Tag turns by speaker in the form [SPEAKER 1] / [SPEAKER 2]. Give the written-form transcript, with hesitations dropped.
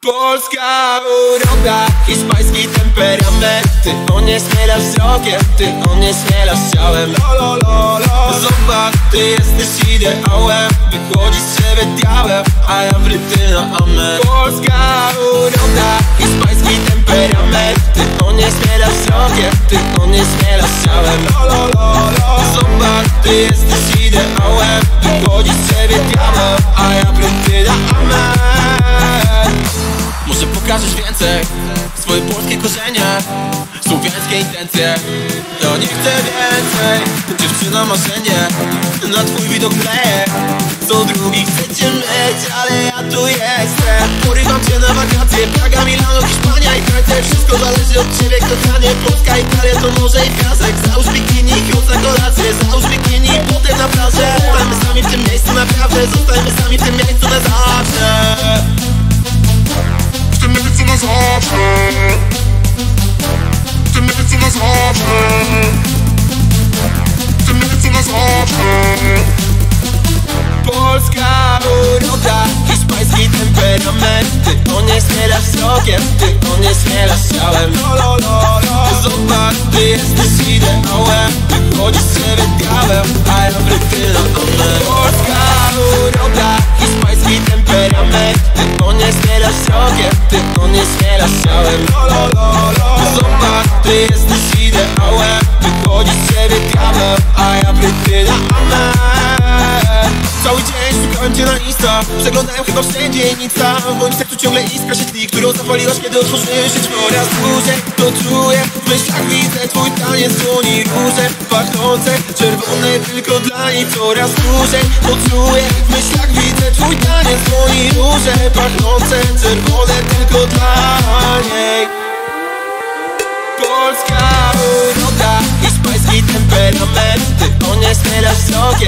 [SPEAKER 1] Polska uroda, hiszpański temperament. Ty onieśmielasz wzrokiem, ty onieśmielasz ciałem. Zobacz, ty jesteś ideałem. Wychodzisz z siebie diabeł, a ja wryty na amen. Polska uroda, hiszpański temperament. Ty onieśmielasz wzrokiem, ty onieśmielasz ciałem. Zobacz, ty jesteś ideałem. Wychodzisz z siebie diabeł, a ja wryty na amen. Może pokażesz więcej, swoje polskie korzenie, słowiańskie intencje. Ja nie chcę więcej, dziewczyna marzenie, na twój widok mleje. Co drugi chcecie mieć, ale ja tu jestem. Porywam cię na wakacje, Praga, Milano, Hiszpania i Francja. Wszystko zależy od ciebie, kochanie. Polska, Italia to morze i piasek. Załóż bikini, chodź na kolację. Załóż bikini i potem na plażę. Zostańmy sami w tym miejscu naprawdę. Zostańmy sami w tym miejscu na zawsze. W tym miejscu na zawsze. W tym miejscu na zawsze. W tym miejscu na zawsze. Polska uroda, hiszpański temperament. Ty onieśmielasz wzrokiem, ty onieśmielasz ciałem. Zobacz, ty jesteś ideałem. Wychodzisz z siebie diabeł, a ja wryty na amen. Polska uroda, hiszpański temperament. Ty onieśmielasz wzrokiem, ty onieśmielasz ciałem. Zobacz, ty jesteś ideałem. Wychodzisz z siebie diabeł, a ja wryty na amen. Cały dzień szukałem cię na Insta, przeglądałem chyba wszędzie i nic tam. W moim sercu ciągle iskra się tli, którą zapaliłaś, kiedy otworzyłeś się coraz dłużej. To czuję, w myślach widzę twój taniec, dłoni róże pachnące, czerwone tylko dla niej coraz dłużej. To czuję, w myślach widzę twój taniec, dłoni róże pachnące, czerwone tylko dla niej. Polska uroda, hiszpański temperament. Ty onieśmielasz wzrokiem,